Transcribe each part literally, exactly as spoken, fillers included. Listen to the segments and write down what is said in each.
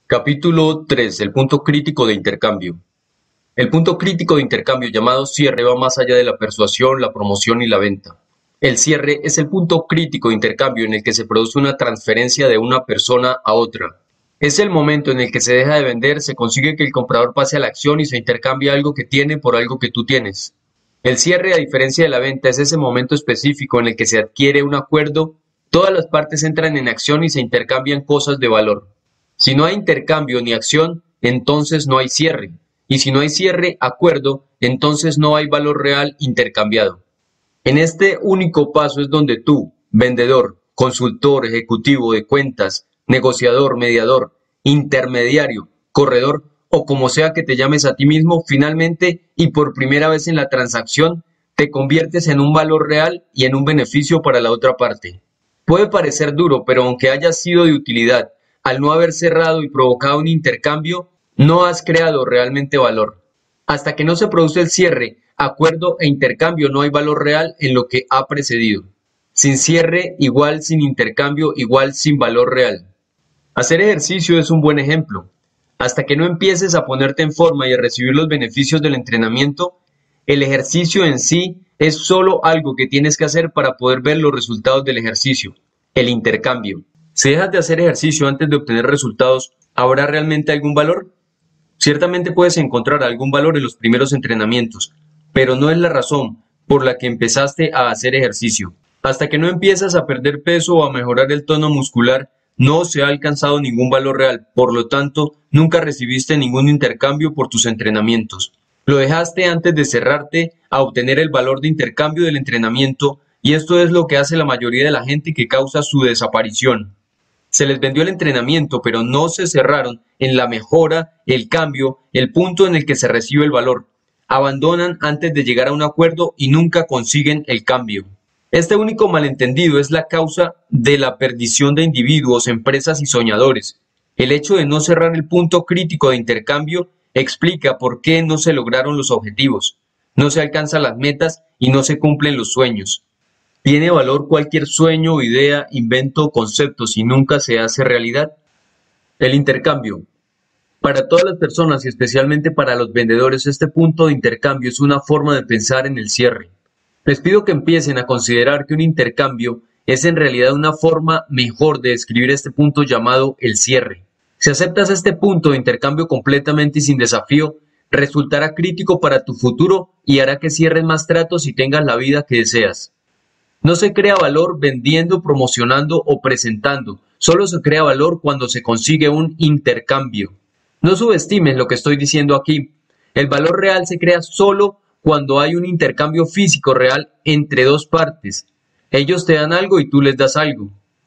Capítulo tres. El punto crítico de intercambio. El punto crítico de intercambio llamado cierre va más allá de la persuasión, la promoción y la venta. El cierre es el punto crítico de intercambio en el que se produce una transferencia de una persona a otra. Es el momento en el que se deja de vender, se consigue que el comprador pase a la acción y se intercambia algo que tiene por algo que tú tienes. El cierre, a diferencia de la venta, es ese momento específico en el que se adquiere un acuerdo, todas las partes entran en acción y se intercambian cosas de valor. Si no hay intercambio ni acción, entonces no hay cierre. Y si no hay cierre, acuerdo, entonces no hay valor real intercambiado. En este único paso es donde tú, vendedor, consultor, ejecutivo de cuentas, negociador, mediador, intermediario, corredor o como sea que te llames a ti mismo, finalmente y por primera vez en la transacción, te conviertes en un valor real y en un beneficio para la otra parte. Puede parecer duro, pero aunque haya sido de utilidad, al no haber cerrado y provocado un intercambio, no has creado realmente valor. Hasta que no se produce el cierre, acuerdo e intercambio, no hay valor real en lo que ha precedido. Sin cierre, igual sin intercambio, igual sin valor real. Hacer ejercicio es un buen ejemplo. Hasta que no empieces a ponerte en forma y a recibir los beneficios del entrenamiento, el ejercicio en sí es solo algo que tienes que hacer para poder ver los resultados del ejercicio, el intercambio. Si dejas de hacer ejercicio antes de obtener resultados, ¿habrá realmente algún valor? Ciertamente puedes encontrar algún valor en los primeros entrenamientos, pero no es la razón por la que empezaste a hacer ejercicio. Hasta que no empiezas a perder peso o a mejorar el tono muscular, no se ha alcanzado ningún valor real, por lo tanto, nunca recibiste ningún intercambio por tus entrenamientos. Lo dejaste antes de cerrarte a obtener el valor de intercambio del entrenamiento, y esto es lo que hace la mayoría de la gente que causa su desaparición. Se les vendió el entrenamiento, pero no se cerraron en la mejora, el cambio, el punto en el que se recibe el valor. Abandonan antes de llegar a un acuerdo y nunca consiguen el cambio. Este único malentendido es la causa de la perdición de individuos, empresas y soñadores. El hecho de no cerrar el punto crítico de intercambio explica por qué no se lograron los objetivos, no se alcanzan las metas y no se cumplen los sueños. ¿Tiene valor cualquier sueño, idea, invento o concepto si nunca se hace realidad? El intercambio. Para todas las personas y especialmente para los vendedores, este punto de intercambio es una forma de pensar en el cierre. Les pido que empiecen a considerar que un intercambio es en realidad una forma mejor de describir este punto llamado el cierre. Si aceptas este punto de intercambio completamente y sin desafío, resultará crítico para tu futuro y hará que cierres más tratos y tengas la vida que deseas. No se crea valor vendiendo, promocionando o presentando, solo se crea valor cuando se consigue un intercambio. No subestimes lo que estoy diciendo aquí. El valor real se crea solo cuando hay un intercambio físico real entre dos partes. Ellos te dan algo y tú les das algo.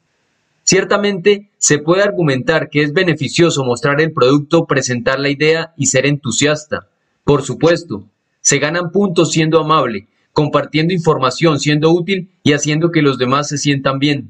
Ciertamente, se puede argumentar que es beneficioso mostrar el producto, presentar la idea y ser entusiasta. Por supuesto, se ganan puntos siendo amable, compartiendo información, siendo útil y haciendo que los demás se sientan bien.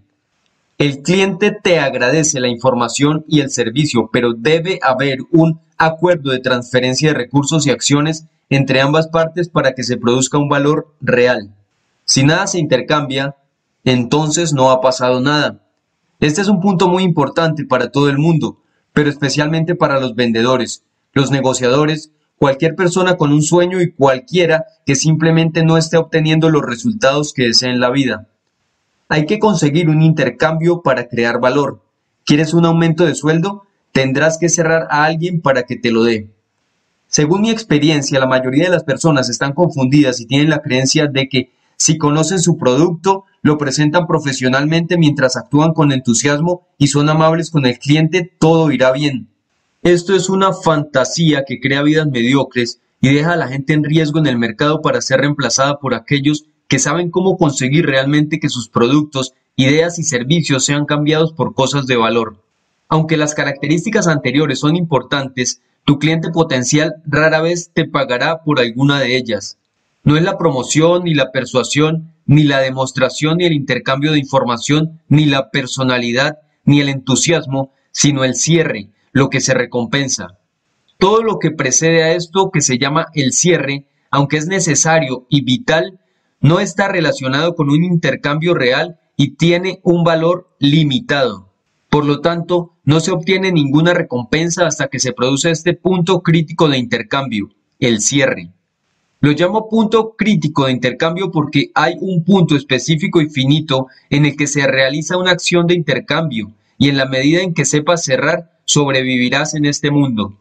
El cliente te agradece la información y el servicio, pero debe haber un acuerdo de transferencia de recursos y acciones entre ambas partes para que se produzca un valor real. Si nada se intercambia, entonces no ha pasado nada. Este es un punto muy importante para todo el mundo, pero especialmente para los vendedores, los negociadores, cualquier persona con un sueño y cualquiera que simplemente no esté obteniendo los resultados que desea en la vida. Hay que conseguir un intercambio para crear valor. ¿Quieres un aumento de sueldo? Tendrás que cerrar a alguien para que te lo dé. Según mi experiencia, la mayoría de las personas están confundidas y tienen la creencia de que si conocen su producto, lo presentan profesionalmente mientras actúan con entusiasmo y son amables con el cliente, todo irá bien. Esto es una fantasía que crea vidas mediocres y deja a la gente en riesgo en el mercado para ser reemplazada por aquellos que saben cómo conseguir realmente que sus productos, ideas y servicios sean cambiados por cosas de valor. Aunque las características anteriores son importantes, tu cliente potencial rara vez te pagará por alguna de ellas. No es la promoción, ni la persuasión, ni la demostración, ni el intercambio de información, ni la personalidad, ni el entusiasmo, sino el cierre, lo que se recompensa. Todo lo que precede a esto, que se llama el cierre, aunque es necesario y vital, no está relacionado con un intercambio real y tiene un valor limitado. Por lo tanto, no se obtiene ninguna recompensa hasta que se produce este punto crítico de intercambio, el cierre. Lo llamo punto crítico de intercambio porque hay un punto específico y finito en el que se realiza una acción de intercambio y en la medida en que sepas cerrar, sobrevivirás en este mundo.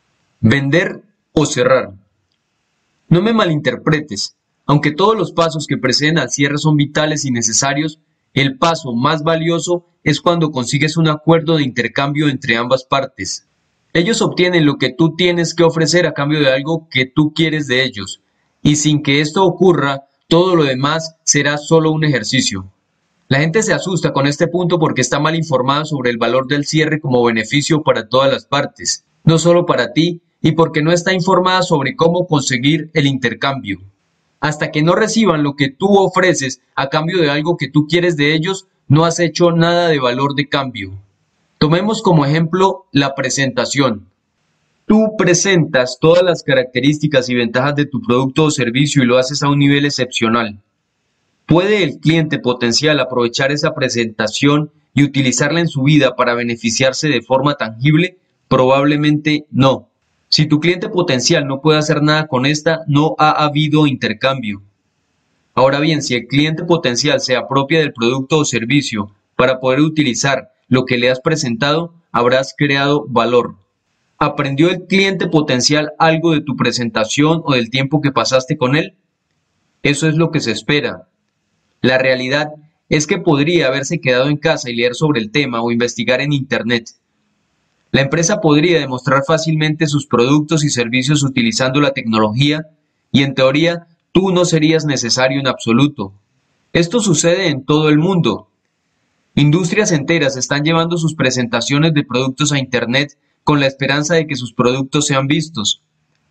Vender o cerrar. No me malinterpretes, aunque todos los pasos que preceden al cierre son vitales y necesarios, el paso más valioso es cuando consigues un acuerdo de intercambio entre ambas partes. Ellos obtienen lo que tú tienes que ofrecer a cambio de algo que tú quieres de ellos, y sin que esto ocurra, todo lo demás será solo un ejercicio. La gente se asusta con este punto porque está mal informada sobre el valor del cierre como beneficio para todas las partes, no solo para ti, y porque no está informada sobre cómo conseguir el intercambio. Hasta que no reciban lo que tú ofreces a cambio de algo que tú quieres de ellos, no has hecho nada de valor de cambio. Tomemos como ejemplo la presentación. Tú presentas todas las características y ventajas de tu producto o servicio y lo haces a un nivel excepcional. ¿Puede el cliente potencial aprovechar esa presentación y utilizarla en su vida para beneficiarse de forma tangible? Probablemente no. Si tu cliente potencial no puede hacer nada con esta, no ha habido intercambio. Ahora bien, si el cliente potencial se apropia del producto o servicio para poder utilizar lo que le has presentado, habrás creado valor. ¿Aprendió el cliente potencial algo de tu presentación o del tiempo que pasaste con él? Eso es lo que se espera. La realidad es que podría haberse quedado en casa y leer sobre el tema o investigar en Internet. La empresa podría demostrar fácilmente sus productos y servicios utilizando la tecnología y en teoría tú no serías necesario en absoluto. Esto sucede en todo el mundo. Industrias enteras están llevando sus presentaciones de productos a Internet con la esperanza de que sus productos sean vistos.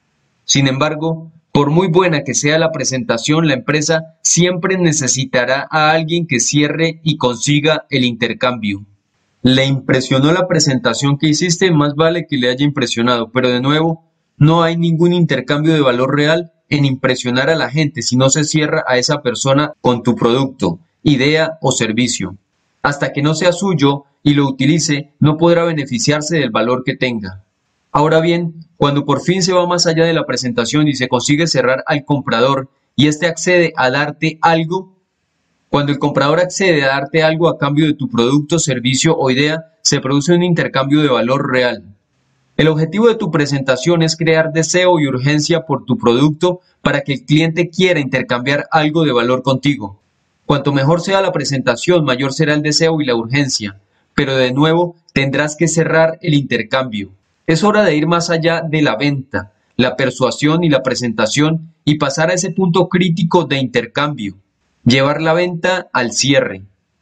Sin embargo, por muy buena que sea la presentación, la empresa siempre necesitará a alguien que cierre y consiga el intercambio. Le impresionó la presentación que hiciste, más vale que le haya impresionado, pero de nuevo, no hay ningún intercambio de valor real en impresionar a la gente si no se cierra a esa persona con tu producto, idea o servicio. Hasta que no sea suyo y lo utilice, no podrá beneficiarse del valor que tenga. Ahora bien, cuando por fin se va más allá de la presentación y se consigue cerrar al comprador y éste accede a darte algo, cuando el comprador accede a darte algo a cambio de tu producto, servicio o idea, se produce un intercambio de valor real. El objetivo de tu presentación es crear deseo y urgencia por tu producto para que el cliente quiera intercambiar algo de valor contigo. Cuanto mejor sea la presentación, mayor será el deseo y la urgencia, pero de nuevo tendrás que cerrar el intercambio. Es hora de ir más allá de la venta, la persuasión y la presentación y pasar a ese punto crítico de intercambio. Llevar la venta al cierre.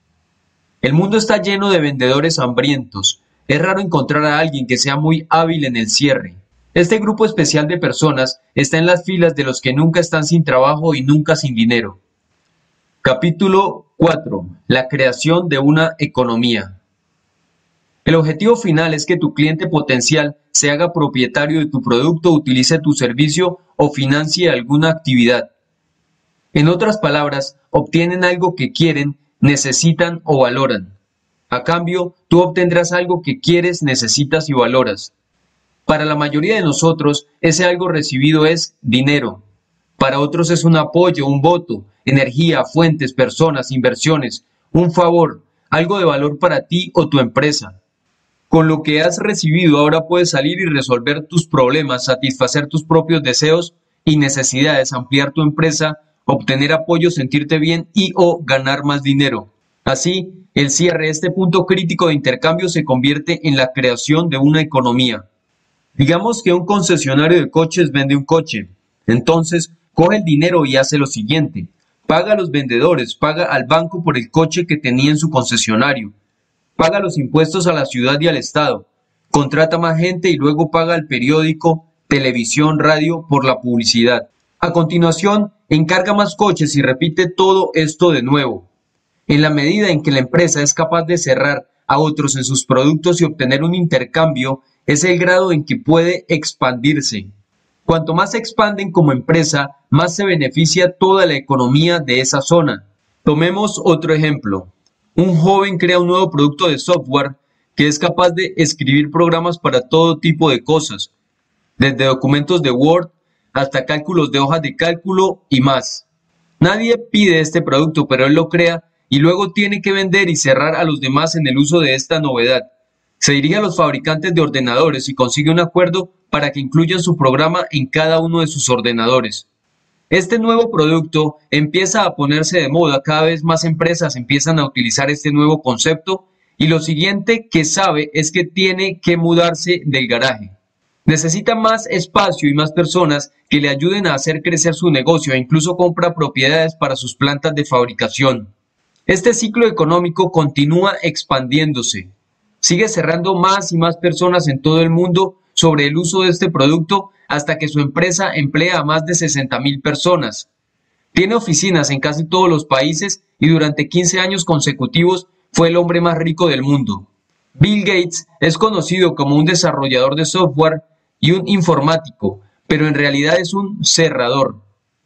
El mundo está lleno de vendedores hambrientos. Es raro encontrar a alguien que sea muy hábil en el cierre. Este grupo especial de personas está en las filas de los que nunca están sin trabajo y nunca sin dinero. Capítulo cuatro. La creación de una economía. El objetivo final es que tu cliente potencial se haga propietario de tu producto, utilice tu servicio o financie alguna actividad. En otras palabras, obtienen algo que quieren, necesitan o valoran. A cambio, tú obtendrás algo que quieres, necesitas y valoras. Para la mayoría de nosotros, ese algo recibido es dinero. Para otros es un apoyo, un voto, energía, fuentes, personas, inversiones, un favor, algo de valor para ti o tu empresa. Con lo que has recibido ahora puedes salir y resolver tus problemas, satisfacer tus propios deseos y necesidades, ampliar tu empresa, obtener apoyo, sentirte bien y o ganar más dinero. Así, el cierre, este punto crítico de intercambio, se convierte en la creación de una economía. Digamos que un concesionario de coches vende un coche. Entonces, coge el dinero y hace lo siguiente. Paga a los vendedores, paga al banco por el coche que tenía en su concesionario. Paga los impuestos a la ciudad y al estado. Contrata más gente y luego paga al periódico, televisión, radio por la publicidad. A continuación, encarga más coches y repite todo esto de nuevo. En la medida en que la empresa es capaz de cerrar a otros en sus productos y obtener un intercambio, es el grado en que puede expandirse. Cuanto más se expanden como empresa, más se beneficia toda la economía de esa zona. Tomemos otro ejemplo. Un joven crea un nuevo producto de software que es capaz de escribir programas para todo tipo de cosas, desde documentos de Word hasta cálculos de hojas de cálculo y más. Nadie pide este producto, pero él lo crea y luego tiene que vender y cerrar a los demás en el uso de esta novedad. Se dirige a los fabricantes de ordenadores y consigue un acuerdo para que incluyan su programa en cada uno de sus ordenadores. Este nuevo producto empieza a ponerse de moda, cada vez más empresas empiezan a utilizar este nuevo concepto y lo siguiente que sabe es que tiene que mudarse del garaje. Necesita más espacio y más personas que le ayuden a hacer crecer su negocio e incluso compra propiedades para sus plantas de fabricación. Este ciclo económico continúa expandiéndose. Sigue cerrando más y más personas en todo el mundo sobre el uso de este producto hasta que su empresa emplea a más de sesenta mil personas. Tiene oficinas en casi todos los países y durante quince años consecutivos fue el hombre más rico del mundo. Bill Gates es conocido como un desarrollador de software y un informático, pero en realidad es un cerrador.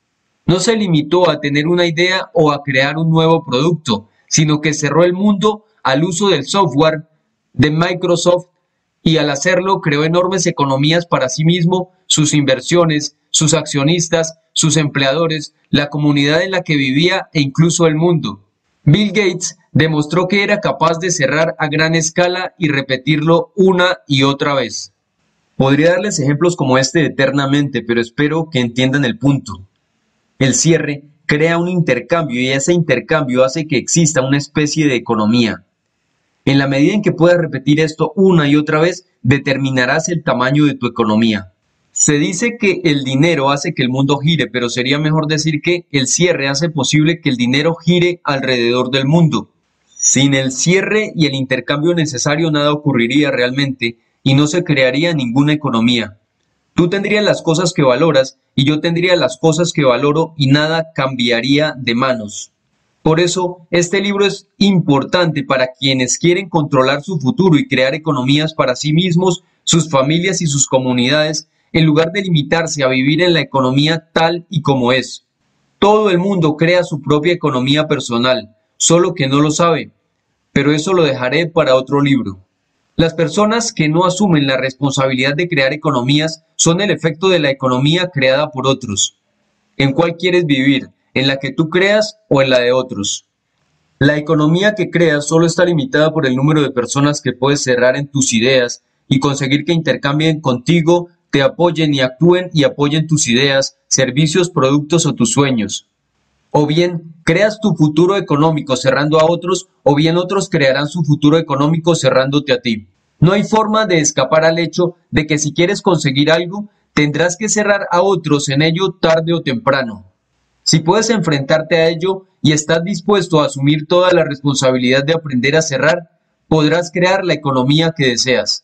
No se limitó a tener una idea o a crear un nuevo producto, sino que cerró el mundo al uso del software de Microsoft y al hacerlo creó enormes economías para sí mismo, sus inversiones, sus accionistas, sus empleadores, la comunidad en la que vivía e incluso el mundo. Bill Gates demostró que era capaz de cerrar a gran escala y repetirlo una y otra vez. Podría darles ejemplos como este eternamente, pero espero que entiendan el punto. El cierre crea un intercambio y ese intercambio hace que exista una especie de economía. En la medida en que puedas repetir esto una y otra vez, determinarás el tamaño de tu economía. Se dice que el dinero hace que el mundo gire, pero sería mejor decir que el cierre hace posible que el dinero gire alrededor del mundo. Sin el cierre y el intercambio necesario nada ocurriría realmente y no se crearía ninguna economía. Tú tendrías las cosas que valoras y yo tendría las cosas que valoro y nada cambiaría de manos. Por eso, este libro es importante para quienes quieren controlar su futuro y crear economías para sí mismos, sus familias y sus comunidades, en lugar de limitarse a vivir en la economía tal y como es. Todo el mundo crea su propia economía personal, solo que no lo sabe, pero eso lo dejaré para otro libro. Las personas que no asumen la responsabilidad de crear economías son el efecto de la economía creada por otros. ¿En cuál quieres vivir? ¿En la que tú creas o en la de otros? La economía que creas solo está limitada por el número de personas que puedes cerrar en tus ideas y conseguir que intercambien contigo, te apoyen y actúen y apoyen tus ideas, servicios, productos o tus sueños. O bien creas tu futuro económico cerrando a otros, o bien otros crearán su futuro económico cerrándote a ti. No hay forma de escapar al hecho de que si quieres conseguir algo, tendrás que cerrar a otros en ello tarde o temprano. Si puedes enfrentarte a ello y estás dispuesto a asumir toda la responsabilidad de aprender a cerrar, podrás crear la economía que deseas.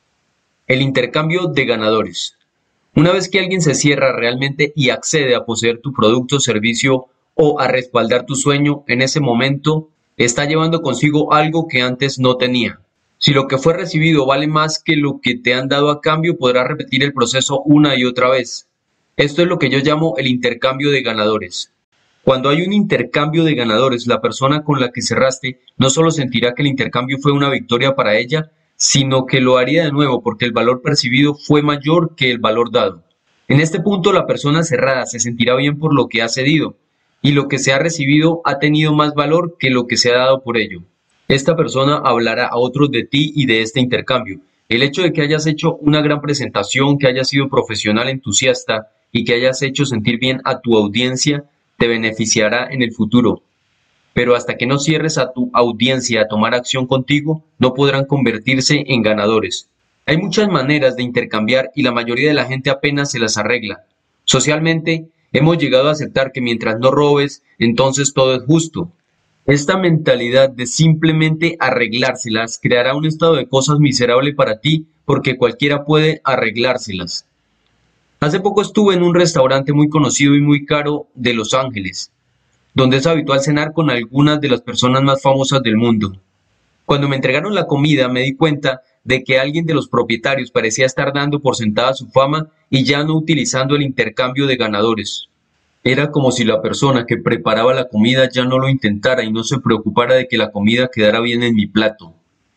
El intercambio de ganadores. Una vez que alguien se cierra realmente y accede a poseer tu producto o servicio o a respaldar tu sueño, en ese momento está llevando consigo algo que antes no tenía. Si lo que fue recibido vale más que lo que te han dado a cambio, podrás repetir el proceso una y otra vez. Esto es lo que yo llamo el intercambio de ganadores. Cuando hay un intercambio de ganadores, la persona con la que cerraste no solo sentirá que el intercambio fue una victoria para ella, sino que lo haría de nuevo porque el valor percibido fue mayor que el valor dado. En este punto, la persona cerrada se sentirá bien por lo que ha cedido, y lo que se ha recibido ha tenido más valor que lo que se ha dado por ello. Esta persona hablará a otros de ti y de este intercambio. El hecho de que hayas hecho una gran presentación, que hayas sido profesional entusiasta y que hayas hecho sentir bien a tu audiencia, te beneficiará en el futuro. Pero hasta que no cierres a tu audiencia a tomar acción contigo, no podrán convertirse en ganadores. Hay muchas maneras de intercambiar y la mayoría de la gente apenas se las arregla. Socialmente, hemos llegado a aceptar que mientras no robes, entonces todo es justo. Esta mentalidad de simplemente arreglárselas creará un estado de cosas miserable para ti porque cualquiera puede arreglárselas. Hace poco estuve en un restaurante muy conocido y muy caro de Los Ángeles, donde es habitual cenar con algunas de las personas más famosas del mundo. Cuando me entregaron la comida me di cuenta de que alguien de los propietarios parecía estar dando por sentada su fama y ya no utilizando el intercambio de ganadores. Era como si la persona que preparaba la comida ya no lo intentara y no se preocupara de que la comida quedara bien en mi plato.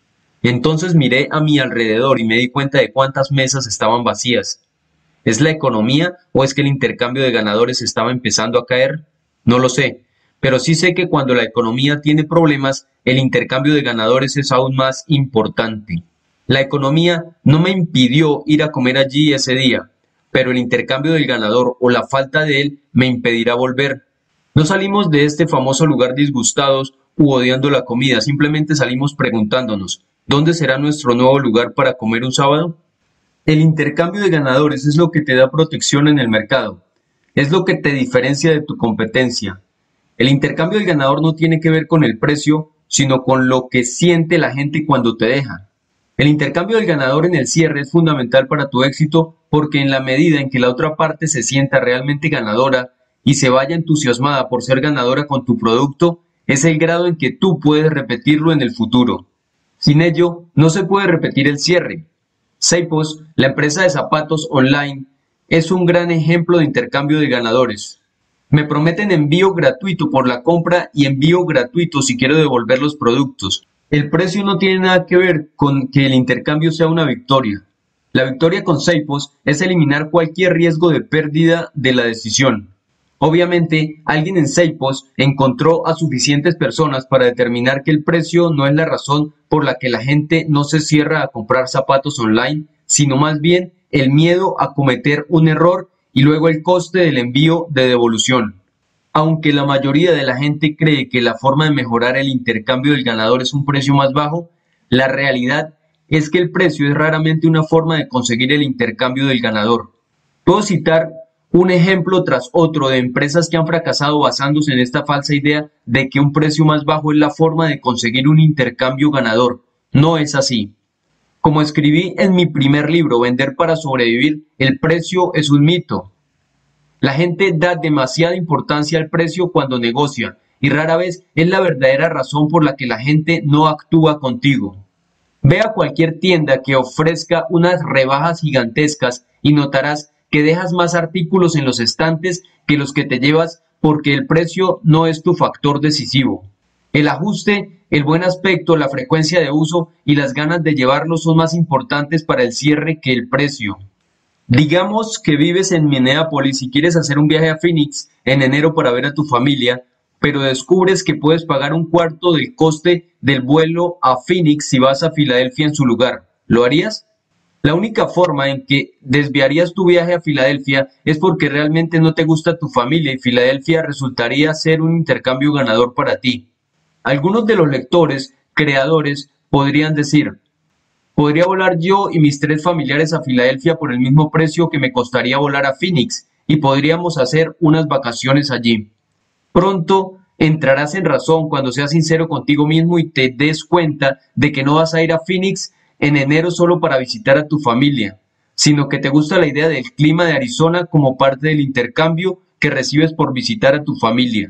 Entonces miré a mi alrededor y me di cuenta de cuántas mesas estaban vacías. ¿Es la economía o es que el intercambio de ganadores estaba empezando a caer? No lo sé, pero sí sé que cuando la economía tiene problemas, el intercambio de ganadores es aún más importante. La economía no me impidió ir a comer allí ese día, pero el intercambio del ganador o la falta de él me impedirá volver. No salimos de este famoso lugar disgustados u odiando la comida, simplemente salimos preguntándonos, ¿dónde será nuestro nuevo lugar para comer un sábado? El intercambio de ganadores es lo que te da protección en el mercado, es lo que te diferencia de tu competencia. El intercambio del ganador no tiene que ver con el precio, sino con lo que siente la gente cuando te deja. El intercambio del ganador en el cierre es fundamental para tu éxito porque en la medida en que la otra parte se sienta realmente ganadora y se vaya entusiasmada por ser ganadora con tu producto, es el grado en que tú puedes repetirlo en el futuro. Sin ello, no se puede repetir el cierre. Zappos, la empresa de zapatos online, es un gran ejemplo de intercambio de ganadores. Me prometen envío gratuito por la compra y envío gratuito si quiero devolver los productos. El precio no tiene nada que ver con que el intercambio sea una victoria. La victoria con Zappos es eliminar cualquier riesgo de pérdida de la decisión. Obviamente, alguien en Zappos encontró a suficientes personas para determinar que el precio no es la razón por la que la gente no se cierra a comprar zapatos online, sino más bien el miedo a cometer un error y luego el coste del envío de devolución. Aunque la mayoría de la gente cree que la forma de mejorar el intercambio del ganador es un precio más bajo, la realidad es que el precio es raramente una forma de conseguir el intercambio del ganador. Puedo citar un ejemplo tras otro de empresas que han fracasado basándose en esta falsa idea de que un precio más bajo es la forma de conseguir un intercambio ganador. No es así. Como escribí en mi primer libro, Vender para sobrevivir, el precio es un mito. La gente da demasiada importancia al precio cuando negocia y rara vez es la verdadera razón por la que la gente no actúa contigo. Ve a cualquier tienda que ofrezca unas rebajas gigantescas y notarás que dejas más artículos en los estantes que los que te llevas porque el precio no es tu factor decisivo. El ajuste, el buen aspecto, la frecuencia de uso y las ganas de llevarlo son más importantes para el cierre que el precio. Digamos que vives en Minneapolis y quieres hacer un viaje a Phoenix en enero para ver a tu familia, pero descubres que puedes pagar un cuarto del coste del vuelo a Phoenix si vas a Filadelfia en su lugar. ¿Lo harías? La única forma en que desviarías tu viaje a Filadelfia es porque realmente no te gusta tu familia y Filadelfia resultaría ser un intercambio ganador para ti. Algunos de los lectores, creadores, podrían decir, podría volar yo y mis tres familiares a Filadelfia por el mismo precio que me costaría volar a Phoenix y podríamos hacer unas vacaciones allí. Pronto entrarás en razón cuando seas sincero contigo mismo y te des cuenta de que no vas a ir a Phoenix en enero solo para visitar a tu familia, sino que te gusta la idea del clima de Arizona como parte del intercambio que recibes por visitar a tu familia.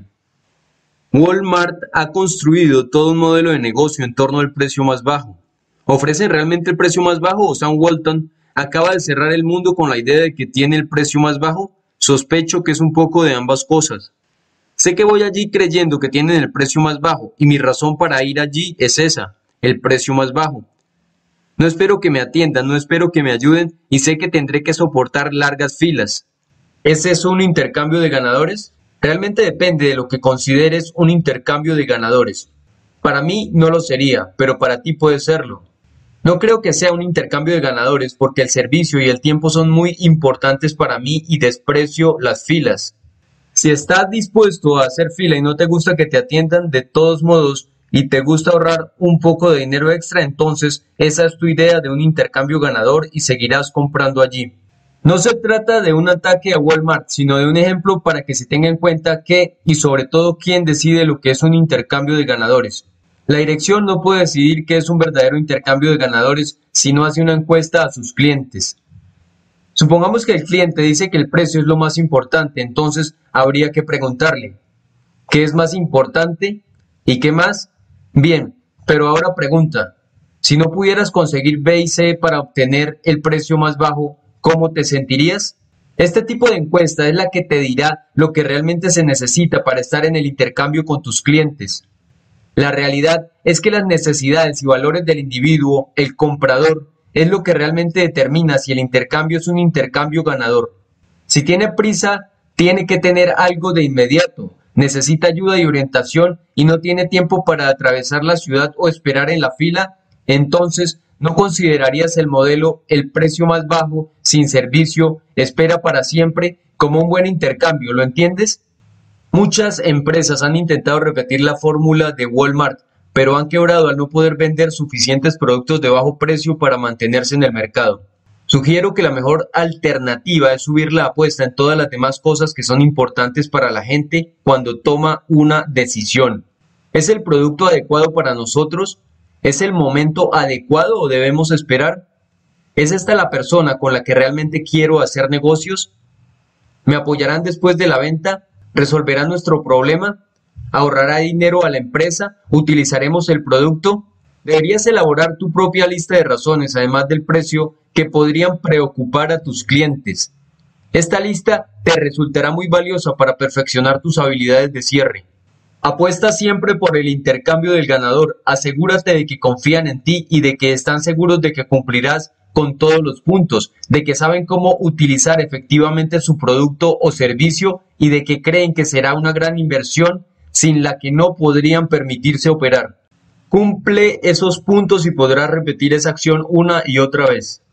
Walmart ha construido todo un modelo de negocio en torno al precio más bajo. ¿Ofrece realmente el precio más bajo o Sam Walton acaba de cerrar el mundo con la idea de que tiene el precio más bajo? Sospecho que es un poco de ambas cosas. Sé que voy allí creyendo que tienen el precio más bajo y mi razón para ir allí es esa, el precio más bajo. No espero que me atiendan, no espero que me ayuden y sé que tendré que soportar largas filas. ¿Es eso un intercambio de ganadores? Realmente depende de lo que consideres un intercambio de ganadores. Para mí no lo sería, pero para ti puede serlo. No creo que sea un intercambio de ganadores porque el servicio y el tiempo son muy importantes para mí y desprecio las filas. Si estás dispuesto a hacer fila y no te gusta que te atiendan de todos modos y te gusta ahorrar un poco de dinero extra, entonces esa es tu idea de un intercambio ganador y seguirás comprando allí. No se trata de un ataque a Walmart, sino de un ejemplo para que se tenga en cuenta qué y sobre todo quién decide lo que es un intercambio de ganadores. La dirección no puede decidir qué es un verdadero intercambio de ganadores si no hace una encuesta a sus clientes. Supongamos que el cliente dice que el precio es lo más importante, entonces habría que preguntarle, ¿qué es más importante? ¿Y qué más? Bien, pero ahora pregunta, si no pudieras conseguir B y C para obtener el precio más bajo, ¿cómo te sentirías? Este tipo de encuesta es la que te dirá lo que realmente se necesita para estar en el intercambio con tus clientes. La realidad es que las necesidades y valores del individuo, el comprador, es lo que realmente determina si el intercambio es un intercambio ganador. Si tiene prisa, tiene que tener algo de inmediato, necesita ayuda y orientación y no tiene tiempo para atravesar la ciudad o esperar en la fila, entonces no considerarías el modelo el precio más bajo, sin servicio, espera para siempre, como un buen intercambio, ¿lo entiendes? Muchas empresas han intentado repetir la fórmula de Walmart, pero han quebrado al no poder vender suficientes productos de bajo precio para mantenerse en el mercado. Sugiero que la mejor alternativa es subir la apuesta en todas las demás cosas que son importantes para la gente cuando toma una decisión. ¿Es el producto adecuado para nosotros? ¿Es el momento adecuado o debemos esperar? ¿Es esta la persona con la que realmente quiero hacer negocios? ¿Me apoyarán después de la venta? ¿Resolverán nuestro problema? ¿Ahorrará dinero a la empresa? ¿Utilizaremos el producto? Deberías elaborar tu propia lista de razones, además del precio, que podrían preocupar a tus clientes. Esta lista te resultará muy valiosa para perfeccionar tus habilidades de cierre. Apuesta siempre por el intercambio del ganador. Asegúrate de que confían en ti y de que están seguros de que cumplirás con todos los puntos, de que saben cómo utilizar efectivamente su producto o servicio y de que creen que será una gran inversión sin la que no podrían permitirse operar. Cumple esos puntos y podrás repetir esa acción una y otra vez.